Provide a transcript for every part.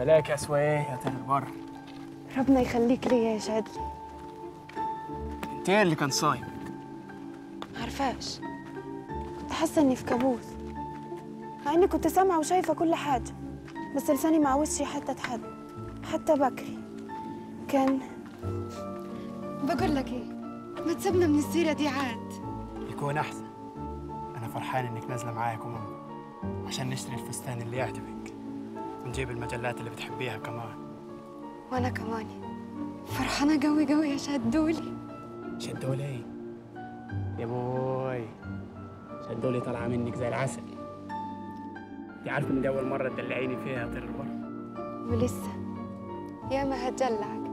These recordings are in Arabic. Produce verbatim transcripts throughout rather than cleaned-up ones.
بلاك يا سويه يا طير البر. ربنا يخليك ليا يا شادلي. انت ايه اللي كان صايم؟ معرفاش، كنت حاسه اني في كابوس، مع اني كنت سامعه وشايفه كل حاجه، بس لساني ما عاوزش حتى حد، حتى بكري كان. بقول لك ايه، ما تسيبنا من السيره دي عاد. يكون احسن. انا فرحان انك نازله معايا كمان عشان نشتري الفستان اللي يعجبك ونجيب المجلات اللي بتحبيها كمان. وانا كمان فرحانه قوي قوي يا شدولي. شدولي ايه؟ يا بوي شدولي طالعه منك زي العسل. انت عارفه ان دي اول مره تدلعيني فيها يا طير البر. ولسه يا ما هتدلعك.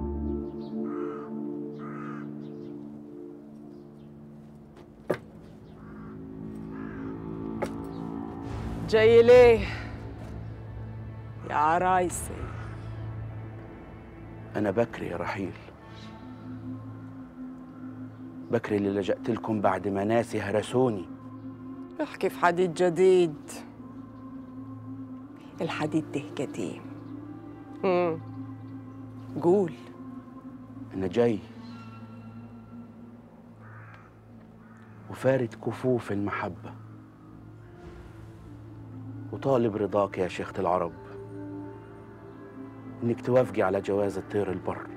جاي ليه يا عرايسي؟ أنا بكري يا رحيل، بكري اللي لجأت لكم بعد ما ناسي هرسوني. احكي في حديد جديد، الحديد ده قديم. امم قول. أنا جاي وفارد كفوف المحبة وطالب رضاك يا شيخة العرب إنك توافقي على جواز طير البر.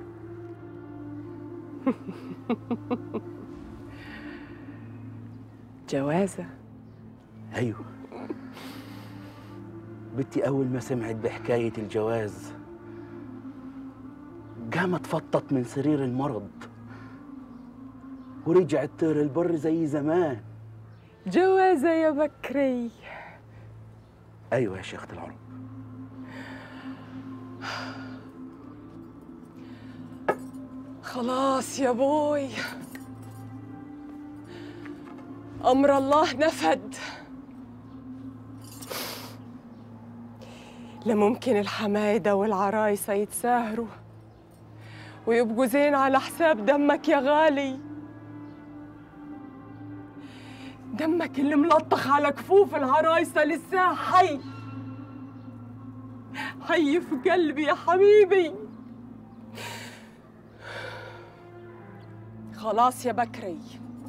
جوازة؟ أيوة، بنتي أول ما سمعت بحكاية الجواز قامت فطت من سرير المرض ورجعت طير البر زي زمان. جوازة يا بكري؟ أيوة يا شيخة العرب. خلاص يا بوي، أمر الله نفد. لا ممكن الحمايدة والعرايسة يتساهروا ويبقوا زين على حساب دمك يا غالي، دمك اللي ملطخ على كفوف العرايسة لسه حي حي في قلبي يا حبيبي. خلاص يا بكري،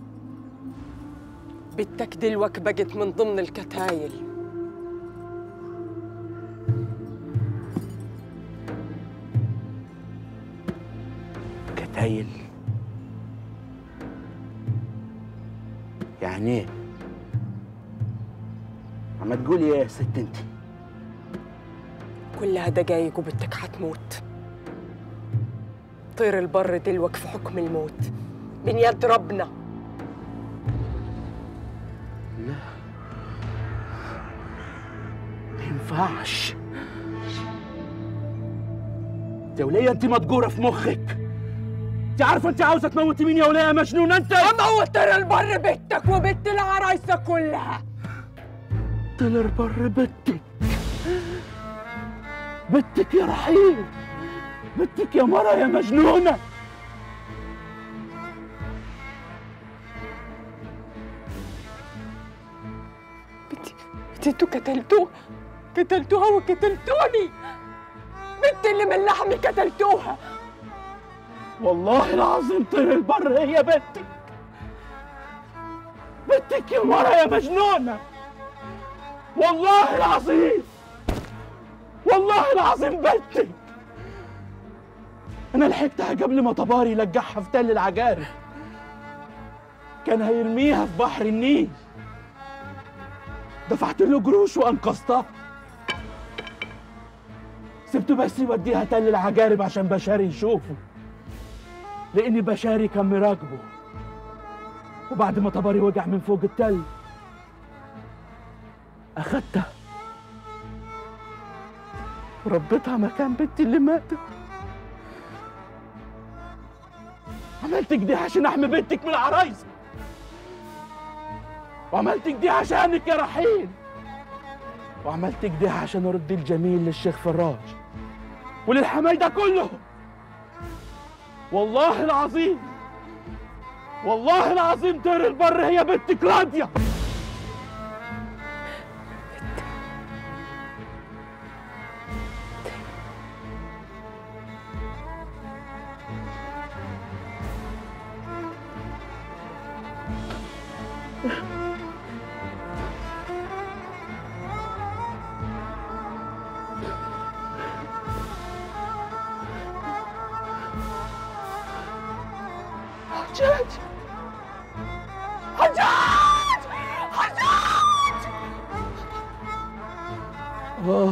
بنتك دلوك بقت من ضمن الكتايل. كتايل؟ يعني ايه؟ عم تقولي ايه يا ست انت؟ كلها دقايق وبنتك حتموت. طير البر دلوك في حكم الموت من يد ربنا. لا ما ينفعش يا ولية، انت مدجورة في مخك. انت عارفة انت عاوزة تموتي مين يا ولية يا مجنونة انت؟ اموت طير البر بنتك وبنت العرايسة كلها. طير البر بنتك؟ بنتك يا رحيل، بنتك يا مرة يا مجنونة. بنتي بنتي انتوا قتلتوها قتلتوها وقتلتوني. بنتي اللي من لحمي قتلتوها. والله العظيم طير البر هي بنتك، بنتك يا مرة يا مجنونة. والله العظيم، والله العظيم بنتك. أنا لحقتها قبل ما طباري يلقحها في تل العجارب، كان هيرميها في بحر النيل، دفعت له قروش وأنقذتها، سبته بس يوديها تل العجارب عشان بشاري يشوفه، لأن بشاري كان مراقبه. وبعد ما طباري وقع من فوق التل أخدتها وربيتها مكان بنتي اللي ماتت. عملت كده عشان احمي بنتك من العرايس، وعملت كده عشانك يا رحيل، وعملت كده عشان ارد الجميل للشيخ فراج وللحمايده كله. والله العظيم، والله العظيم طير البر هي بنتك راضيه. حجاج حجاج حجاج أوه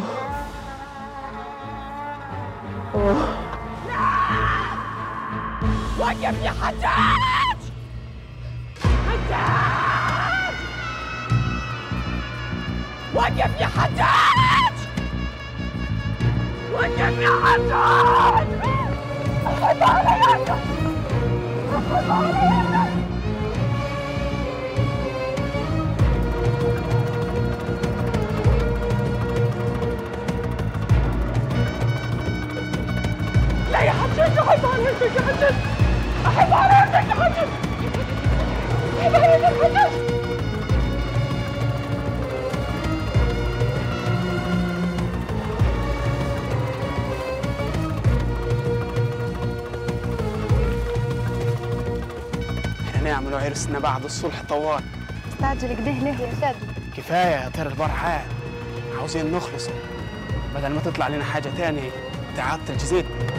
أوه وقف يا حجاج حجاج وقف يا حجاج وقف يا حجاج أخذ علي أخذ علي لا يا حجاج أحب عليك يا حجاج أحب عليك يا حجاج أحب عليك يا حجاج نعملوا عرسنا بعد الصلح طوال. استعجل كده ليه يا سادو؟ كفايه يا طير البرحان، عاوزين نخلص بدل ما تطلع لنا حاجه تاني تعطل جزيتنا.